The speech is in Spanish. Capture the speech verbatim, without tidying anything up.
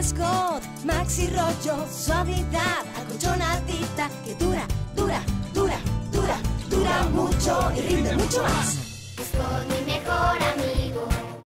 Scott, Maxi Rollo, suavidad, acolchonadita, que dura, dura, dura, dura, dura mucho y rinde mucho más.